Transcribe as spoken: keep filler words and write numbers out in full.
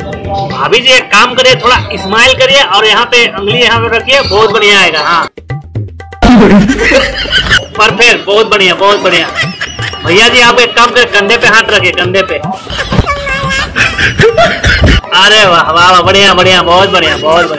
भाभी जी एक काम करिए, थोड़ा स्माइल करिए और यहाँ पे उंगली यहाँ पे रखिए, बहुत बढ़िया आएगा। हाँ परफेक्ट, बहुत बढ़िया बहुत बढ़िया। भैया जी आप एक काम करें, कंधे पे हाथ रखिए, कंधे पे। अरे वाह वाह वाह, बढ़िया बढ़िया, बहुत बढ़िया बहुत बढ़िया।